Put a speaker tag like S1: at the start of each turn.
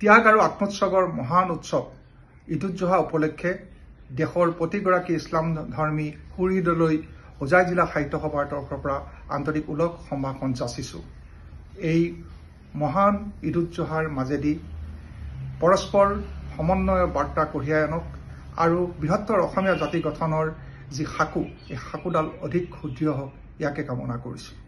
S1: ত্যাগ আৰু আত্মোৎসৱৰ মহান উৎসৱ ঈদ উজ জোহা উপলক্ষে দেশৰ প্ৰতিগৰাকী ইছলাম ধৰ্মী সুহৃদলৈ হোজাই জিলা সাহিত্য সভাৰ তৰফৰ পৰা আন্তৰিক ওলগ সম্ভাষণ যাচিছোঁ। এই মহান ঈদ উজ জোহাৰ মাজেদি পৰস্পৰ সমন্বয়ৰ বাৰ্তা কঢ়িয়াই আনক আৰু বৃহত্তৰ অসমীয়া জাতি গঠনৰ যি সাকু এই সাকুডাল অধিক সুদৃঢ় হওক ইয়াকে কামনা কৰিছোঁ।